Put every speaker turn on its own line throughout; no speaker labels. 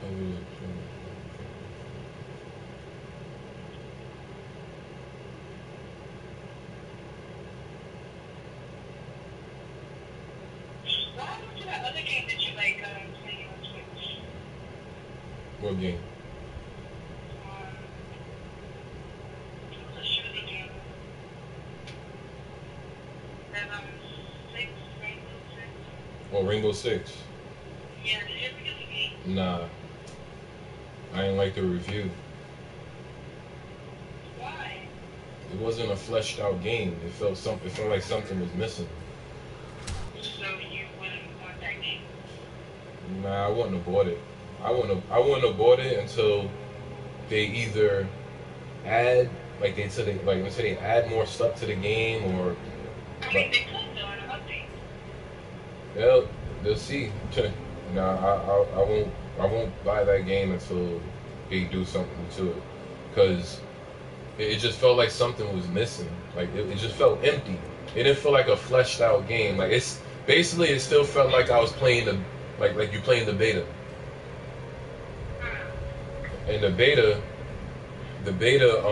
Other game that you like playing on Twitch?
What game?
It was a shooting game. That six Rainbow Six.
Oh, Rainbow Six.
Yeah, did you ever get the game?
Nah, I didn't like the review.
Why?
It wasn't a fleshed out game. It felt like something was missing.
So you wouldn't want that game?
Nah, I wouldn't have bought it. I wouldn't have bought it until they either add until they add more stuff to the game or
I
but
mean, they could do an update.
they'll they'll see. Nah, I won't buy that game until they do something to it because it just felt like something was missing. Like it just felt empty. It didn't feel like a fleshed out game. Like it's basically it still felt like I was playing like you playing the beta. And the beta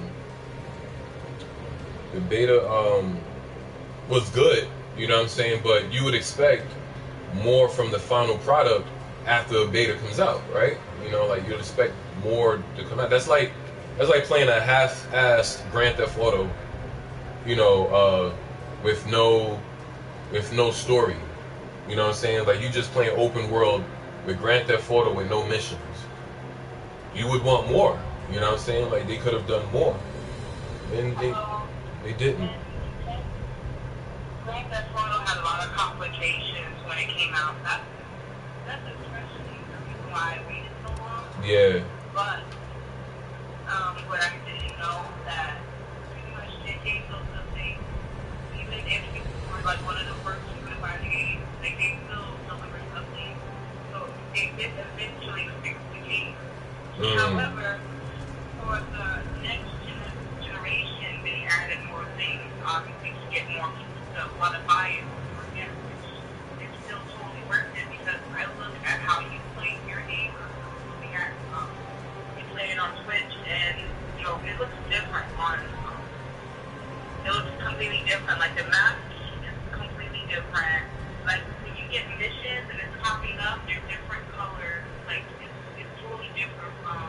the beta was good, you know what I'm saying? But you would expect more from the final product after the beta comes out, right? You know, like you'd expect more to come out. That's like playing a half-assed Grand Theft Auto, you know, with no with no story. You know what I'm saying? Like you just playing open world with Grand Theft Auto with no missions. You would want more. You know what I'm saying? Like they could have done more, and they didn't.
Grand Theft Auto had a lot of complications when it came out. That's especially the reason why I waited so long.
Yeah.
But what I didn't know that pretty much they gave those updates. Even if you were like one of the first people to buy the game, like they still delivered updates. So they did eventually fix the game. However, for the next generation, they added more things, obviously, to get more people to want to buy it over again, which is still totally worth it because I look at how you play your game, looking at you play it on Twitch, and you know it looks different on. It looks completely different. Like the map is completely different. Like when you get missions and it's popping up, they're different colors. Like it's totally different from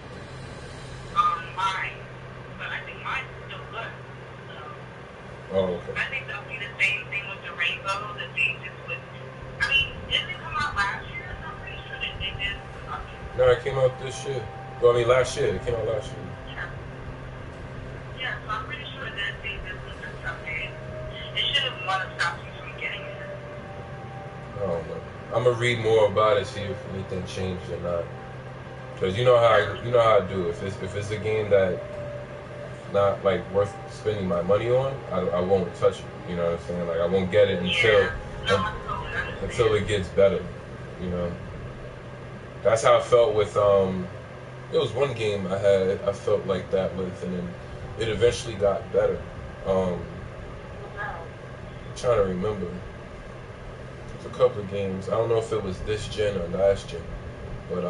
mine. But I think mine's still good. So
Oh, okay.
I think they'll be the same thing with the rainbow. The thing just with. I mean, didn't it come out last year? I'm pretty sure that they did.
No, it came out this year. Well, I mean, last year. It came out last year.
Yeah. Yeah, so I'm pretty sure that they did with this update. It should have want to stop you from getting it.
I don't know. I'm gonna read more about it, see if anything changed or not. Cause you know how I do. If it's a game that not like worth spending my money on, I won't touch it. You know what I'm saying? Like I won't get it until it gets better. You know. That's how I felt with There was one game I felt like that with, and then it eventually got better. I'm trying to remember. There's a couple of games. I don't know if it was this gen or last gen, but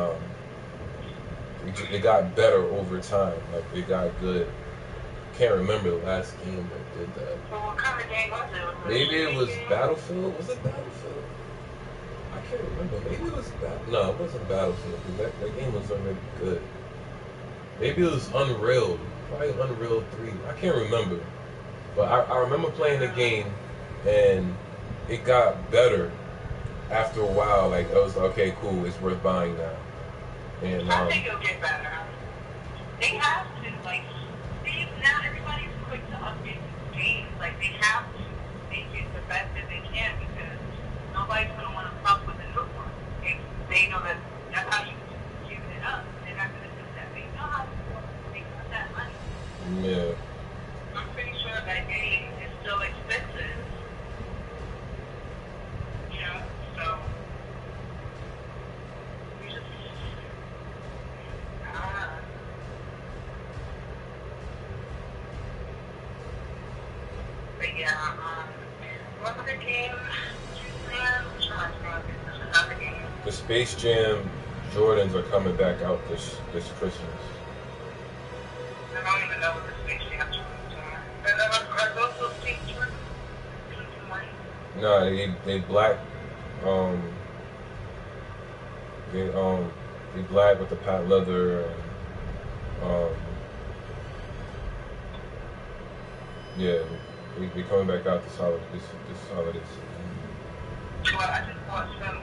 it got better over time. Like it got good. Can't remember the last game that did that.
So what kind of game was it?
Maybe it was Battlefield. Was it Battlefield? I can't remember. Maybe it was No, it wasn't Battlefield. That game was already good. Maybe it was Unreal. Probably Unreal 3. I can't remember. But I remember playing the game and it got better after a while. Like I was like, okay, cool, it's worth buying now. And
I think it'll get better. They have to, like, see, now everybody's quick to update the games. Like, they have to make it the best that they can because nobody's going to want to fuck with the new one. If they know that that's how you give it up, they're not going to do that. They know how to make that money.
yeah.
I'm pretty sure that game is still expensive. You know, so you just, I don't know. But yeah, what other game? Another game.
The Space Jam Jordans are coming back out this Christmas.
I don't even know what the Space Jam are. Are those those pink Jordans? Pink and white?
Nah, they black. They black with the patent leather and yeah, they coming back out this holiday season.
Well, I just bought some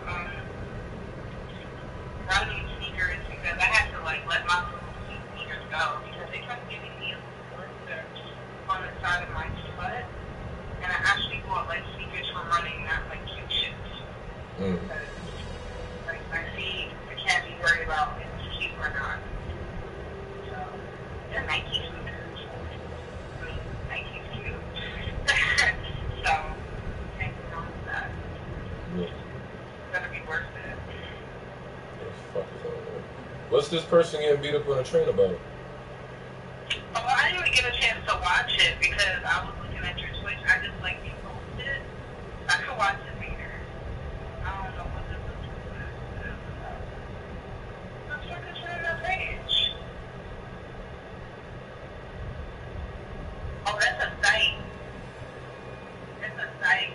running sneakers because I had to like let my sneakers go because they kept giving me a blister on the side of my foot, and I actually bought like sneakers for running, not like cute shoes. Because like my feet, I can't be worried about if it's cute or not. So they're Nike sneakers. I mean, Nike's cute. So can't go wrong with that.
Yeah.
It's gonna be worth it.
What the fuck is on there? What's this person getting beat up on a train about?
Well, I didn't even get a chance to watch it because I was looking at your Twitch. I just like you posted it. I could watch it later. I don't know what this is about. What the fuck is on that page? Oh, that's a site. It's a site.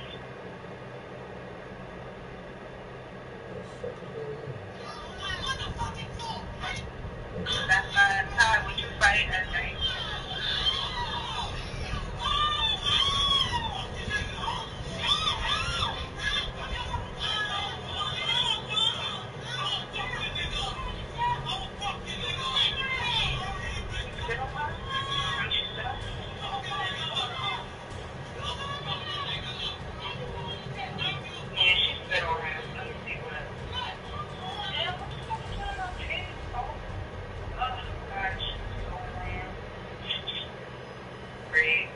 That's not Ty. Would you fight at night? Sit on her? Don't you sit on her? Yeah, she spit on him. Let me see what. Yeah, what the fuck is on that page? Oh, gosh. So lame. Great.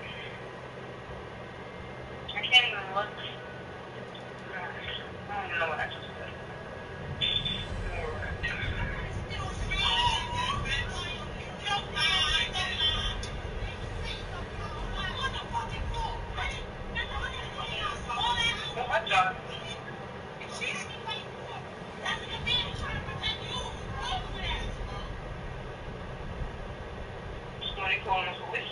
I can't even look. Gosh, I don't even know what I just said. Oh, my God. Somebody calling the police?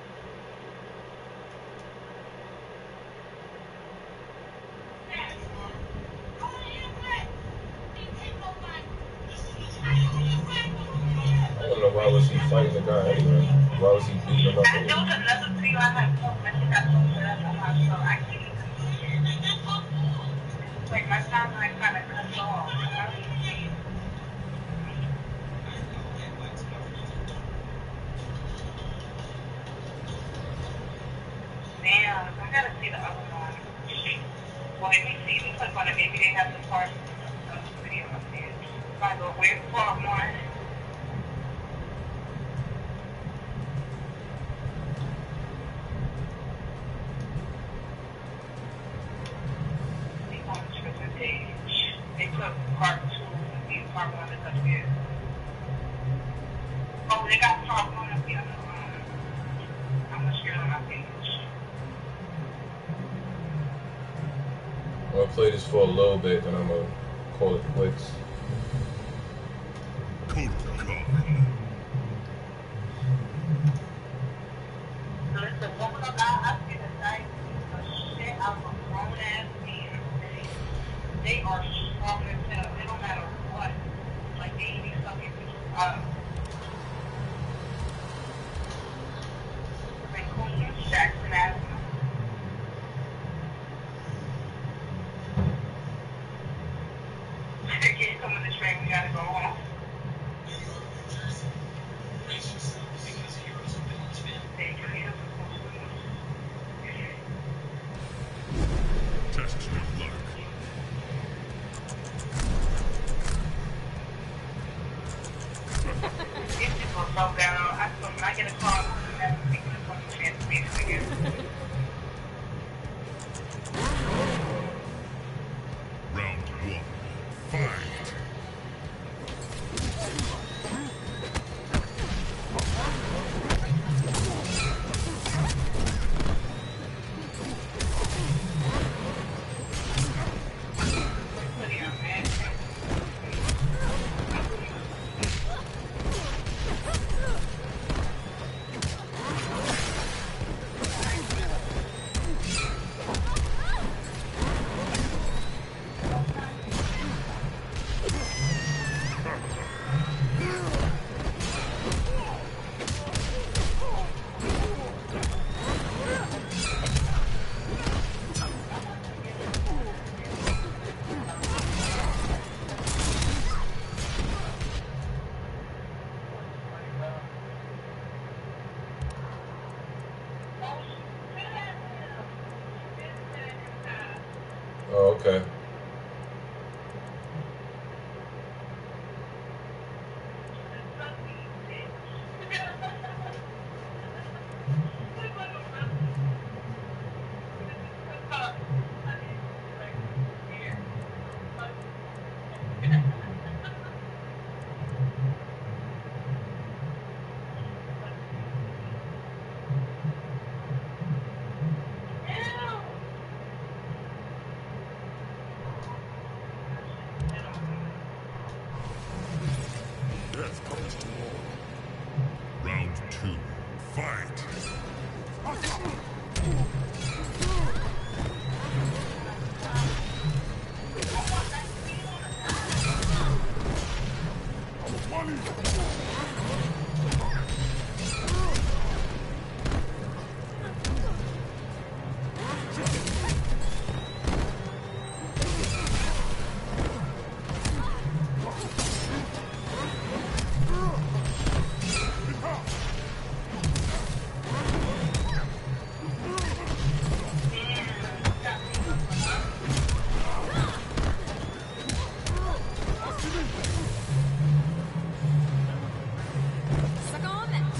I don't know why was he fighting the guy anyway. Why was he beating him up
There
anyway?
was another video I had posted. I think I posted that on my show. I can't even see it. Like, my timeline kind of cuts off. I don't even see it. Damn, I gotta see the other one. Well, let me see. Let me click on it. Maybe they have the part of the video up there. If I go, where's part one? They on the Twitter page. They put part two. The part one is up here. Oh, they got part one up here. I'm gonna share it on my page.
I'm gonna play this for a little bit, then I'm gonna call it quits.
Listen, woman of God, I see the site the shit out of a grown ass man. They are strong as hell. It don't matter what. Like they be fucking people up. Like Queen Jackson Avenue. Can't come on the train, we gotta go home.
Test your luck.
These people are so down. I swear, when I get a call, I'm gonna have to take this fucking chance to be again.
Round one. Fight.
Oh, okay.
Death comes to all. Round 2. Fight!
Suck on that.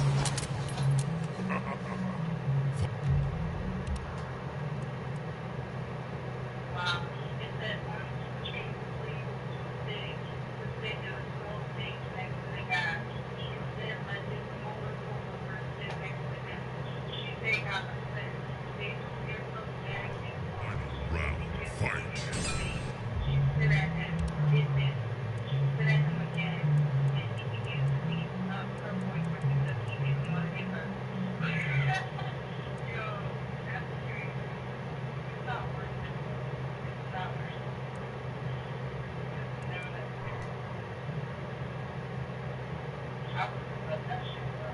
Wow. It said, treat sleep, sitting, to sit in a small seat next to the guy. He said, let his smaller coworker sit next to him. She said, got upset. They told her so sad and
Final round. Fight!
she sit at him, did this. She sit at him again, and he began to beat up her boyfriend because he didn't want to hit her. Yo, that's crazy. It's not worth it. It's not worth it. It's never that serious. I would have let that shit go.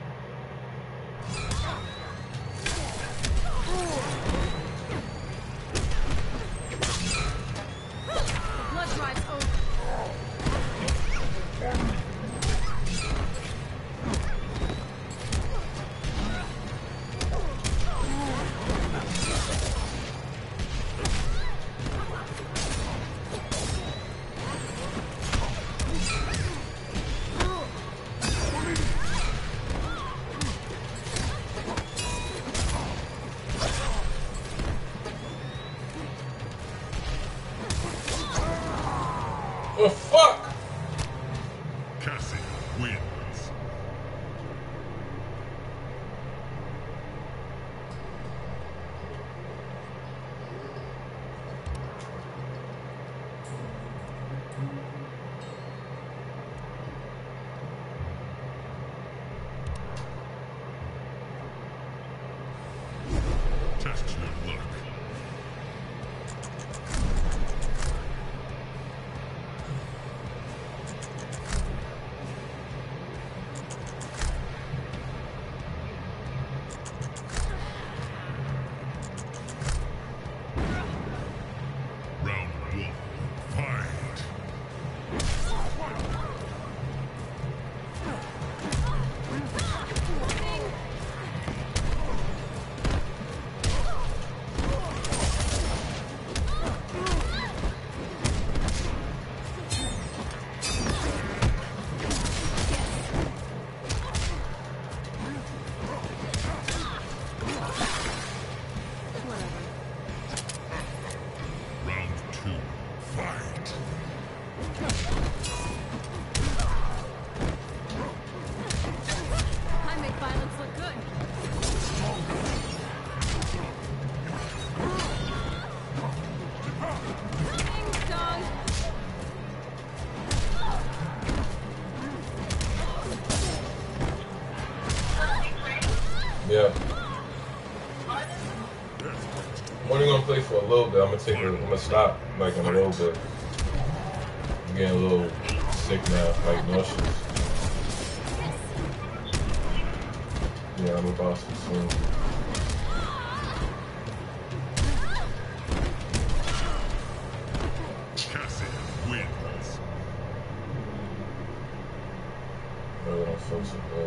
The blood drive's over.
Oh fuck!
Cassie wins. Test your luck. Round 1. Fight! Round 2. Fight!
I make violence look good. Ding dong.
Yeah. I'm only gonna play for a little bit. I'm gonna stop like in a little bit. I'm getting a little sick now, like nauseous. Yeah, I'm about to soon.
Cassie wins.
Really don't feel so good.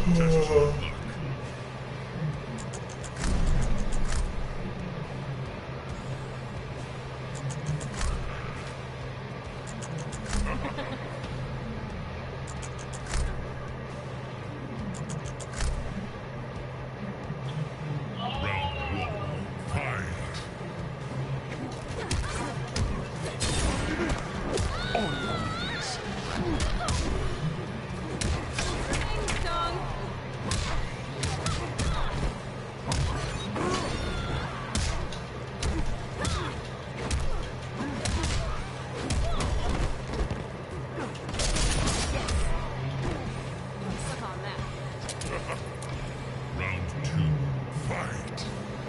Test your luck. Round one. Fight.
Ding dong. Suck on that.
Round two. Fight.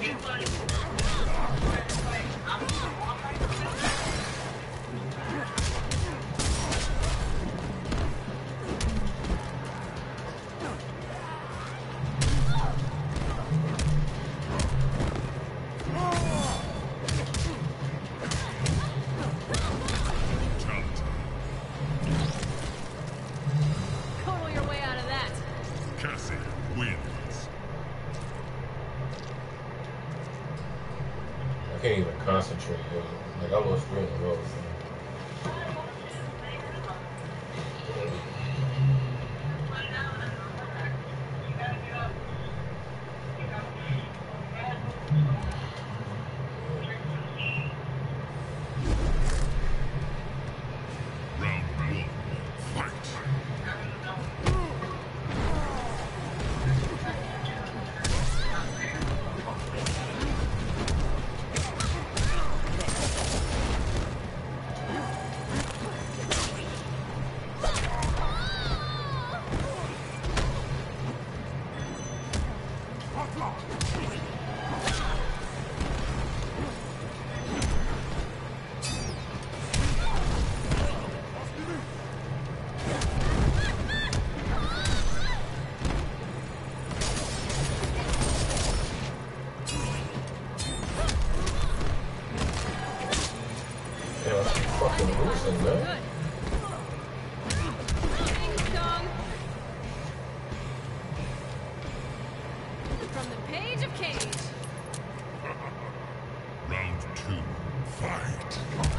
Brutality.
Total your way out of that.
Cassie wins.
I can't even concentrate, yo. Like I lost 3 in a row. So.
Round one. Fight.
Yeah, I'm fucking losing, man.
Good. Ding dong. From the page of Cage.
Round two. Fight.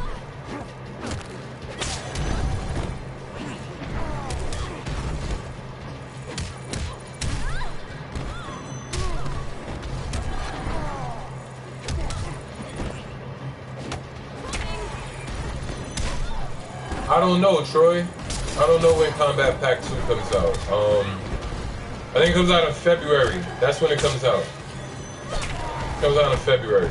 I don't know, Troy. I don't know when Combat Pack 2 comes out. I think it comes out in February. That's when it comes out. It comes out in February.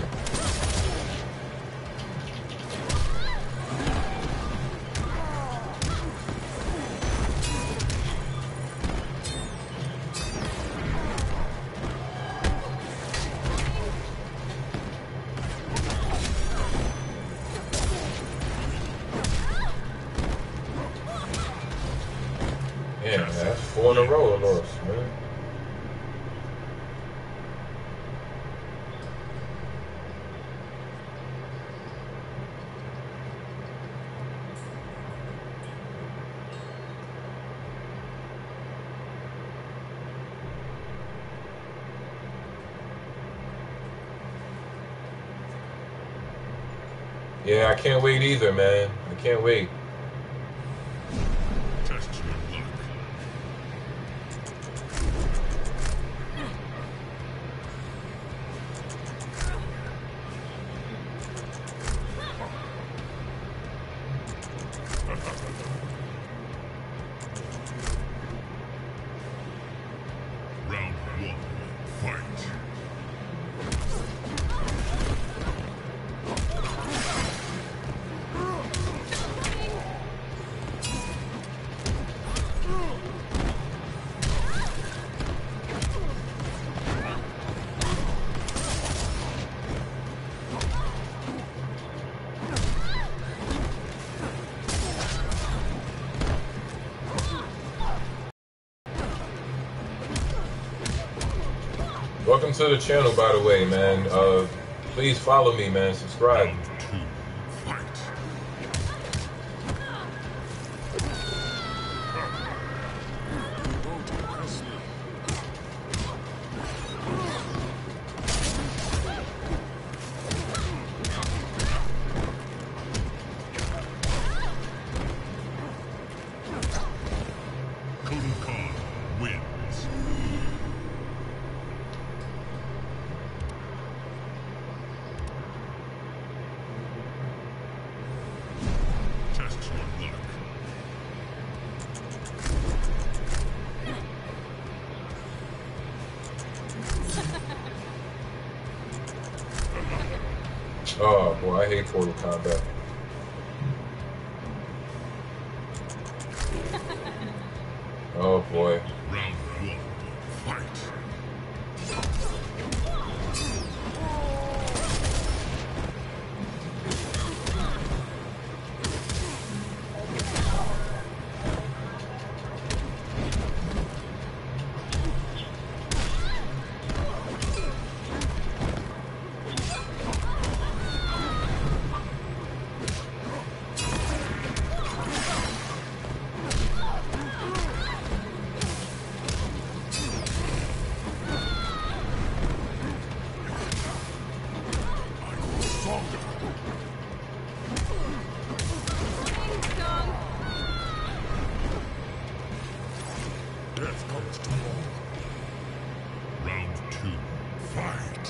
Yeah, man, that's 4 in a row I lost, man. Yeah, I can't wait either, man. I can't wait.
Test your luck. Round one. Fight.
Welcome to the channel, by the way, man. Please follow me, man. Subscribe.
Round two. Fight.
Oh boy, I hate Portal Combat. Oh boy.
Round one. Fight. Death comes to all. Round two. Fight.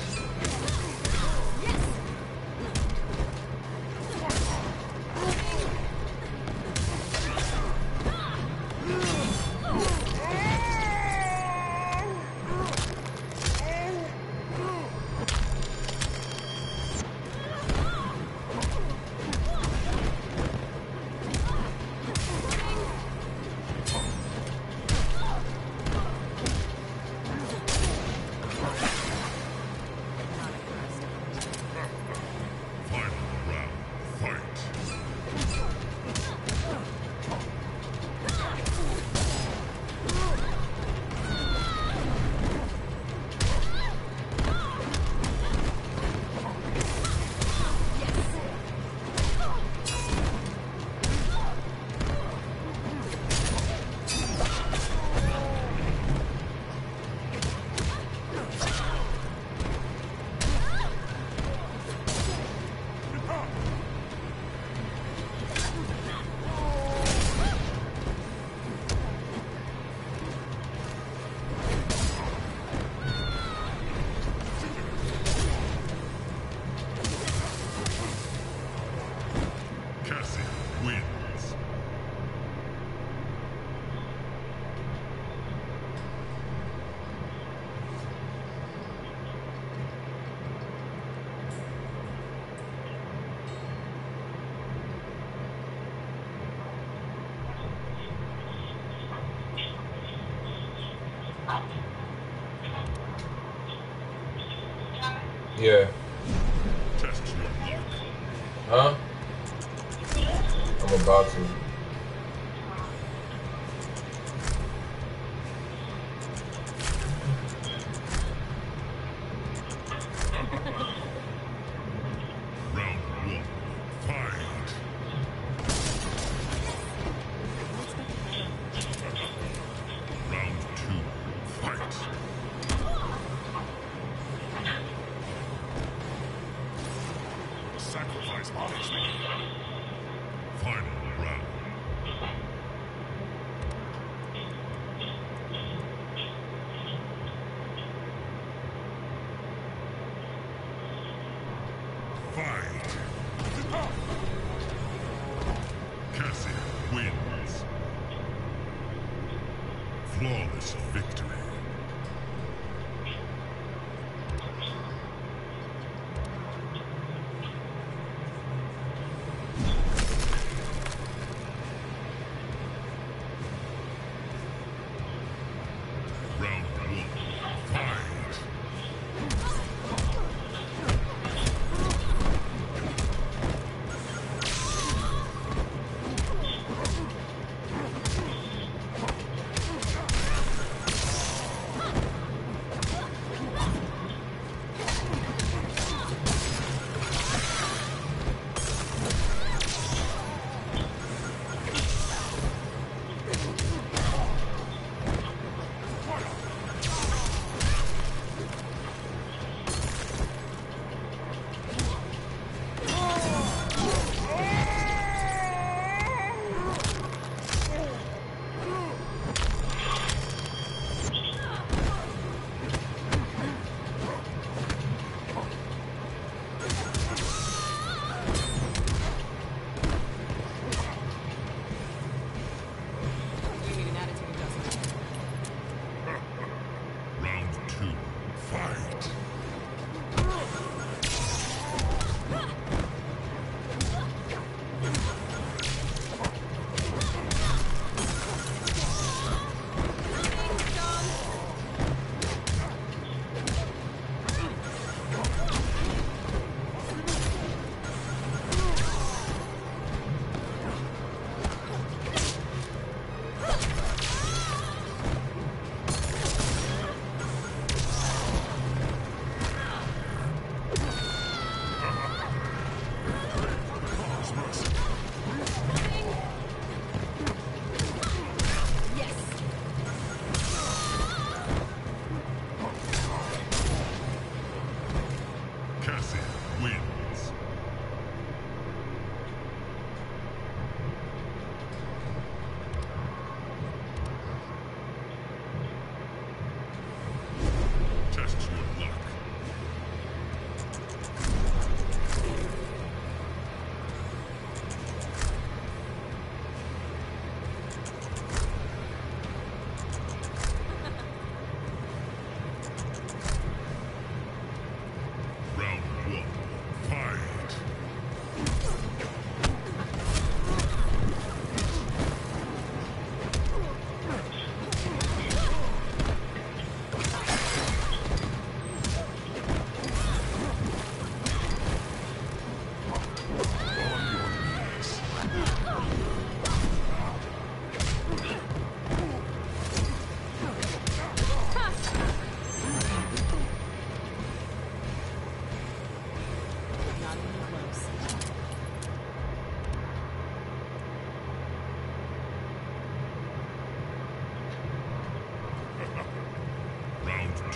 Final round. Fight. Cassie wins.
Yeah.
Test your luck.
Huh? I'm about to.
Round one. Fight. Round two. Fight. Sacrifice honors me. Final round. Fight. Cassie wins. Flawless victory. Round one. Fight.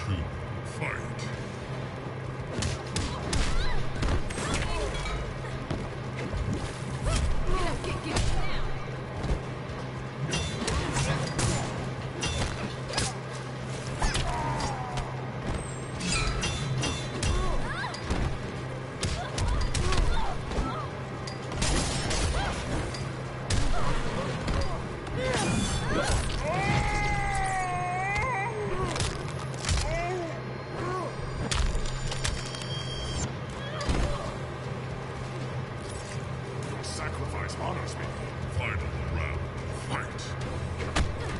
two, fight.
Get down.
Sacrifice honors me. Final round, fight.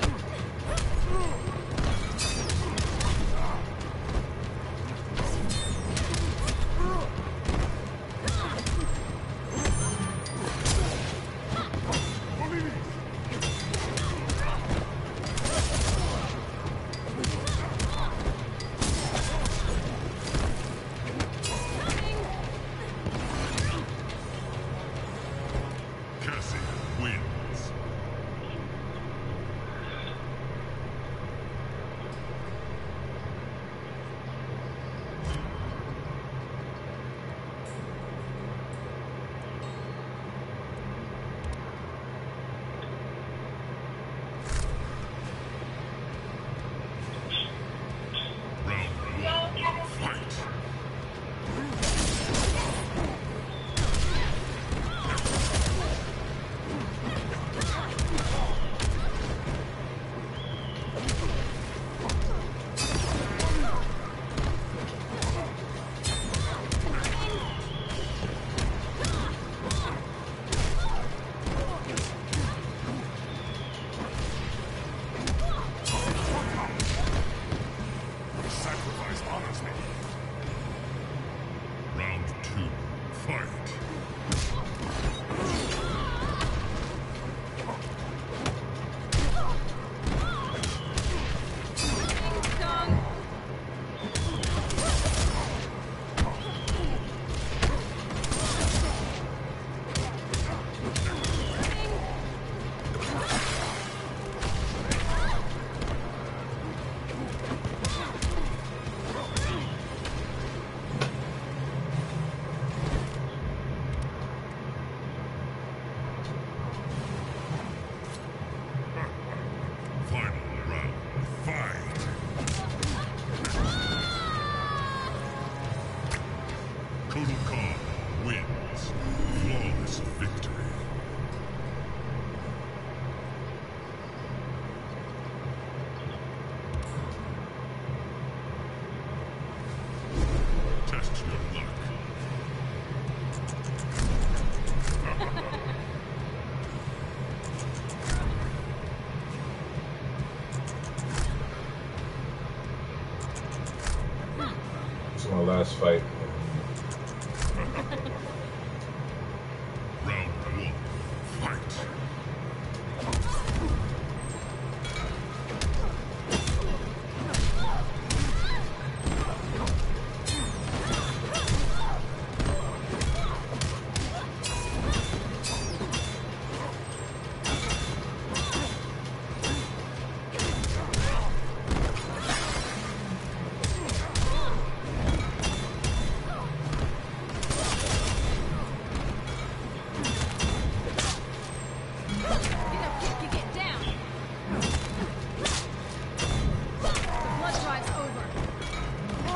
Cassie wins. Round one, fight. Sacrifice honors me. Round two, fight.
Dong.
Final round, fight. Kotal Khan wins. Flawless victory. Test your luck.
It's my last fight.
Round one, fight.
Get down. The blood drive's over.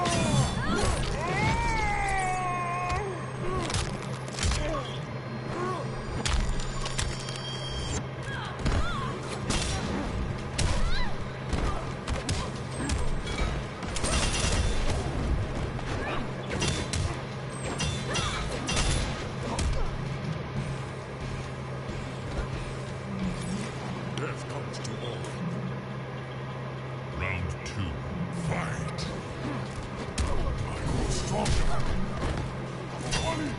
Death comes to all. Round two, fight. I grow stronger. Funny.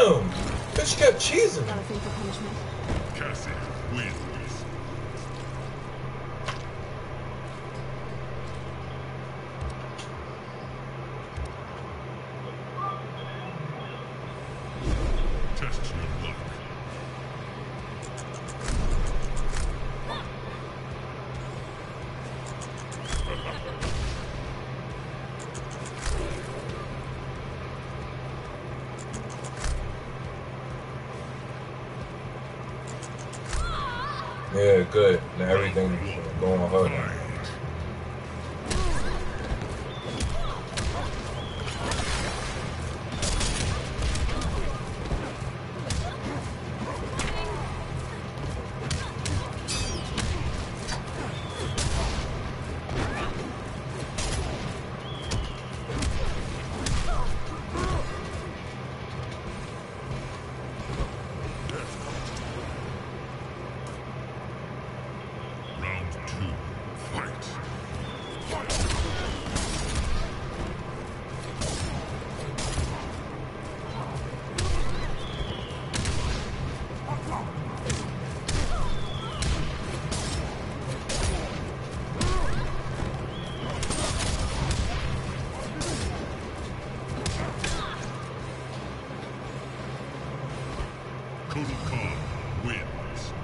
Damn! Bitch kept cheesing.
Got a thing for punishment.
Cassie wins. Test your luck.
Yeah, good. Now everything going on her now.
Fight. Round two. Fight. Kotal Khan wins.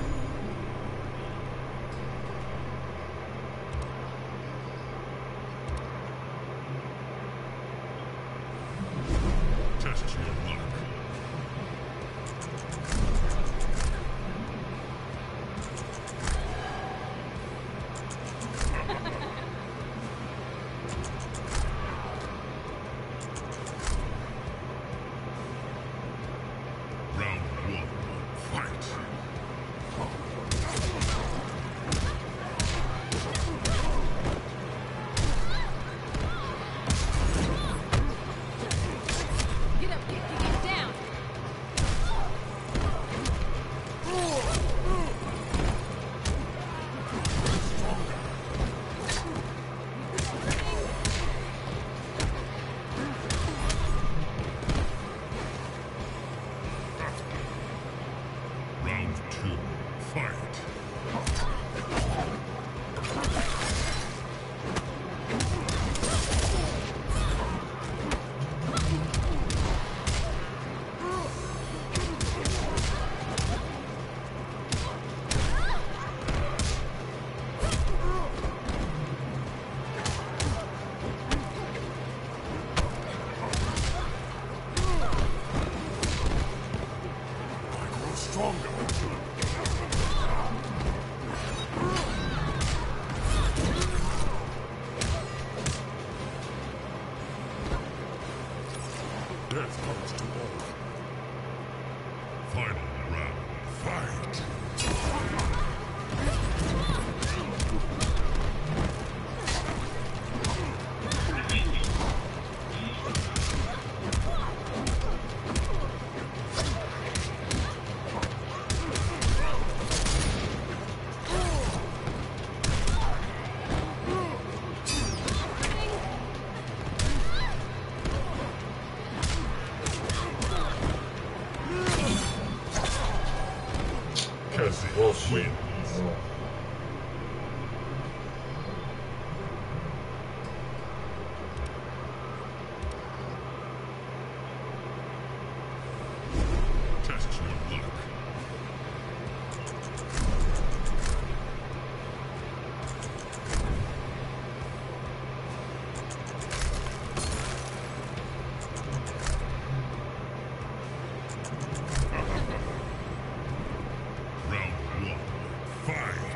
Test your luck. Round one. Fight.
Get up, get down.
Round two. Fight. I grow stronger. Death comes to all. Final round. Fight. Cassie
Bullshit.
wins.
Oh.
Test your luck. Round one. Fight.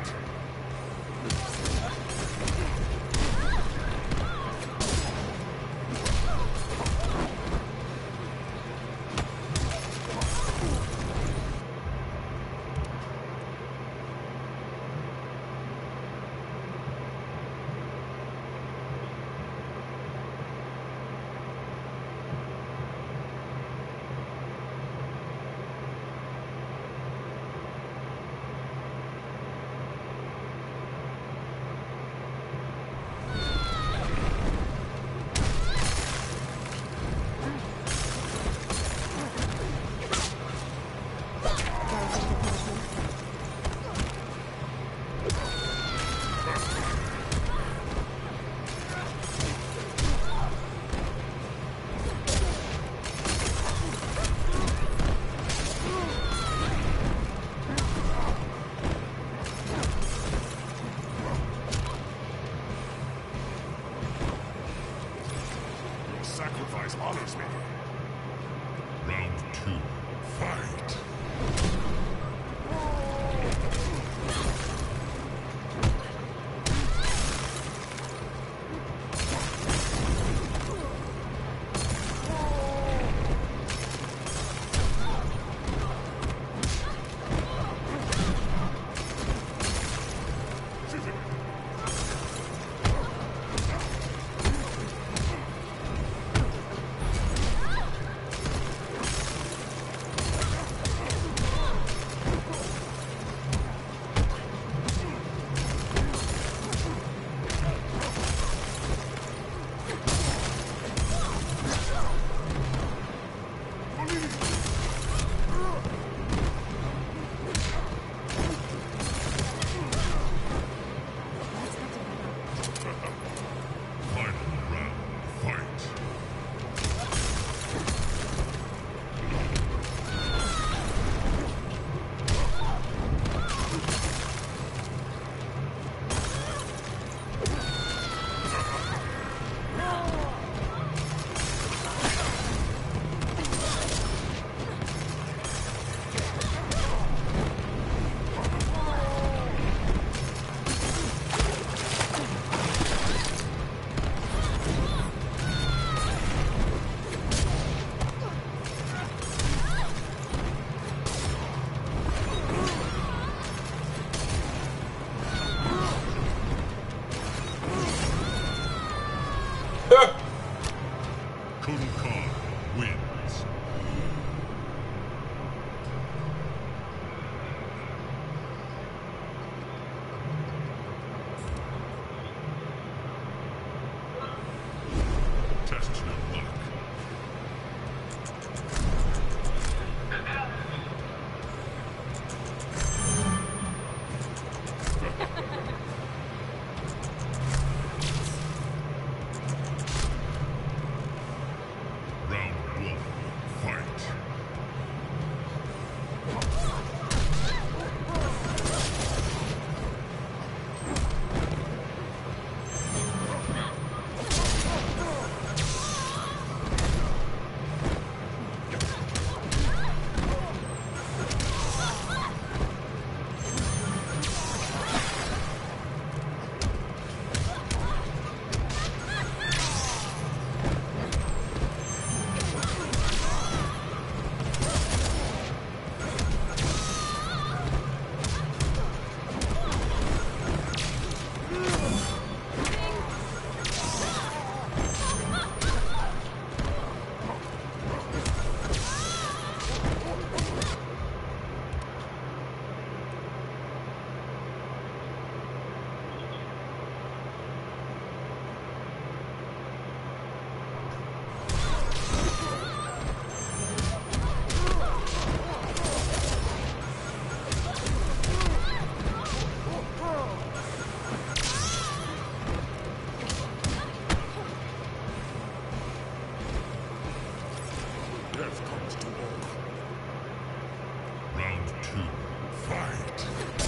Round two. Fight.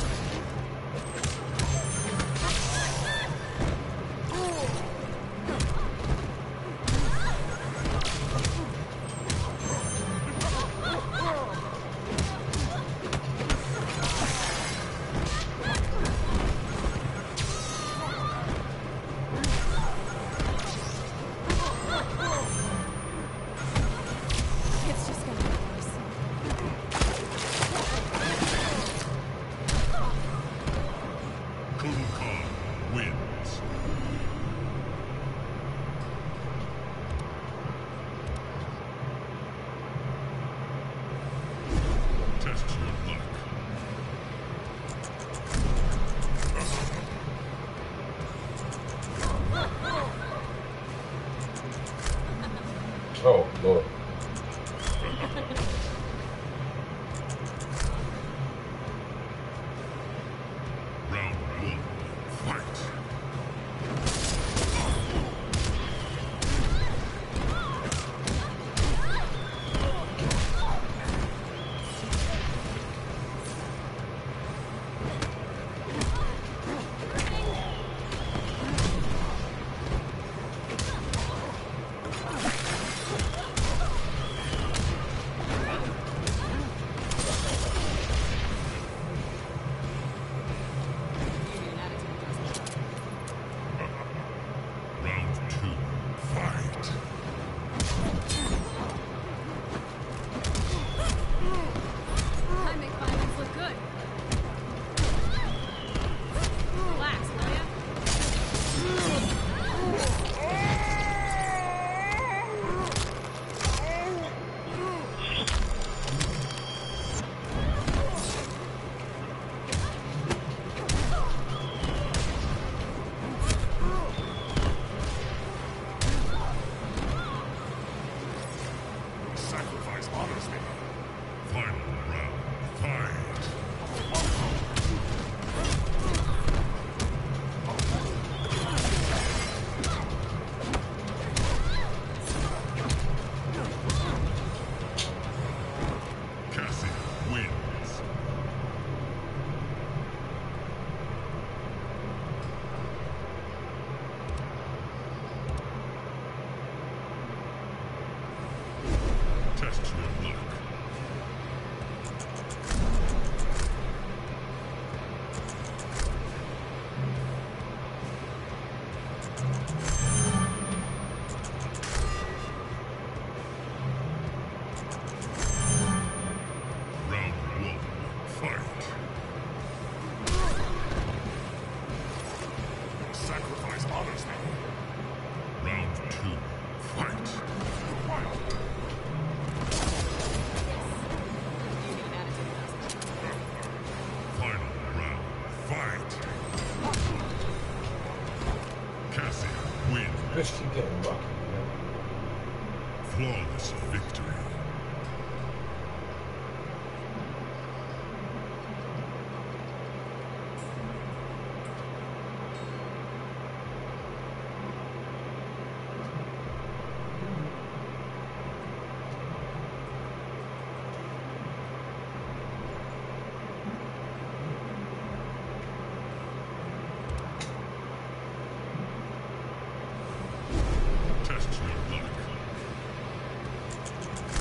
It's just gonna get worse.
Kotal Khan wins. Test your luck.
Oh, Lord.
Round one. Fight. Round two. Fight.
I make violence look good. Relax, will ya?
Sacrifice honors me. Final round. Fight. Cassie wins. Test your luck. Round one. Fight. Sacrifice honors me. Round two. Fight.
You need an attitude adjustment.
Final round. Fight. Cassie wins.
Bitch keep getting rocked.
Flawless victory. Test your luck.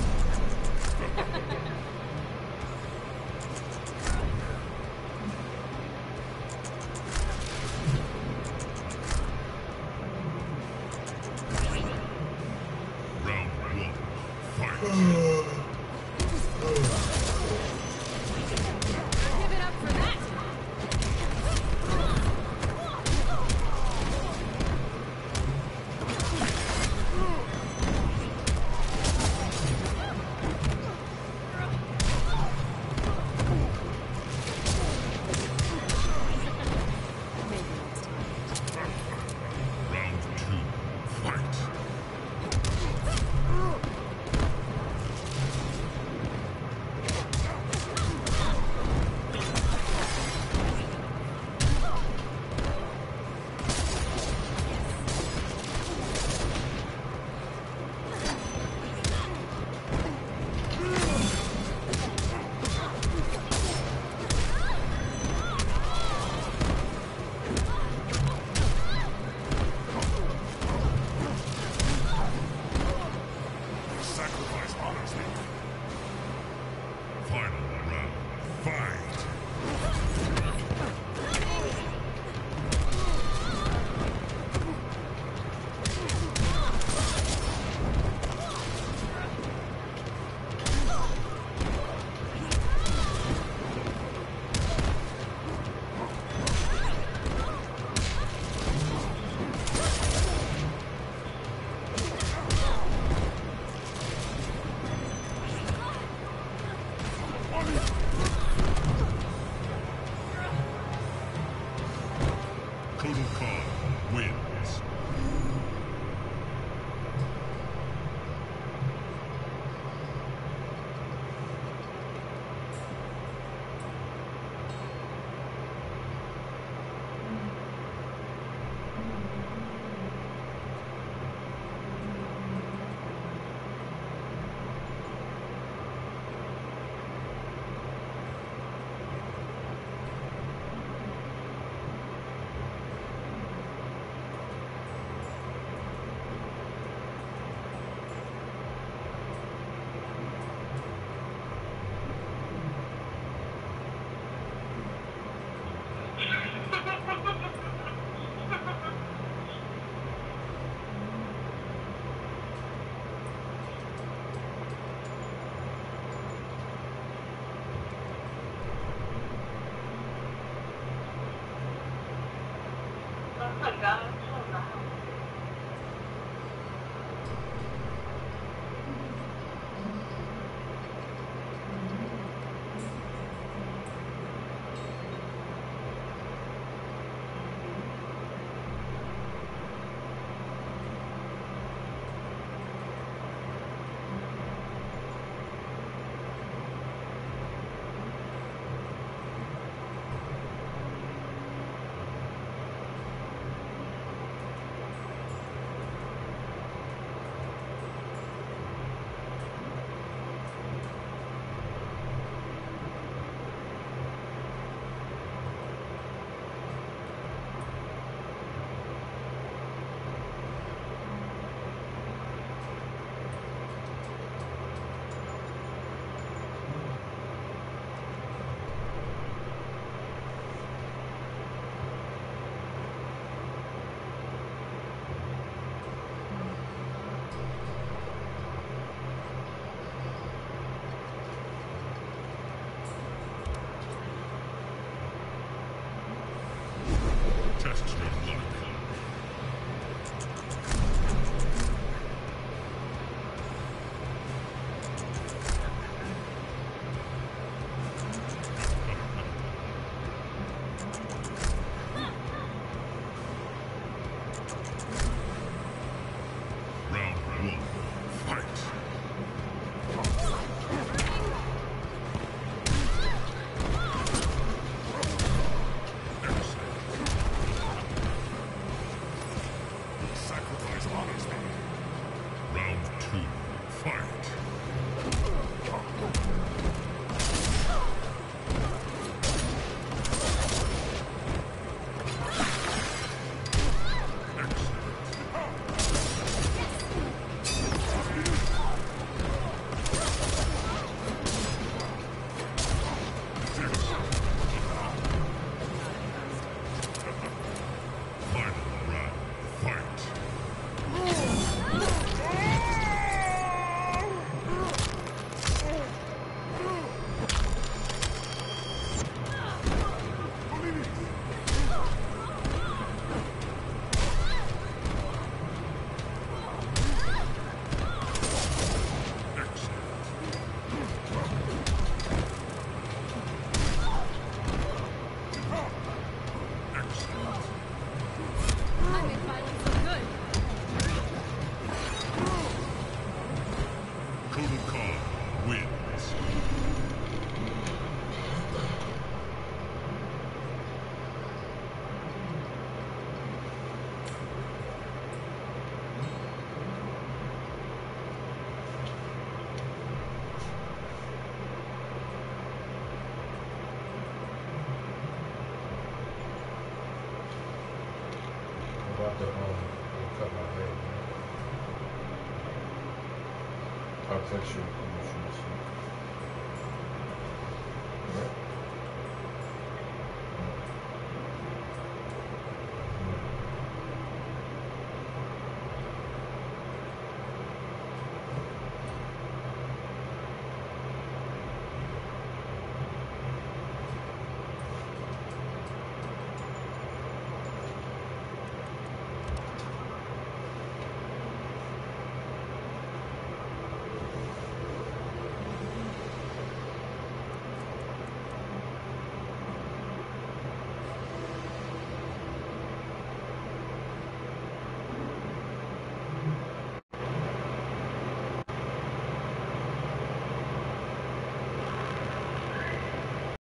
to cut my hair. I'll text you. Right.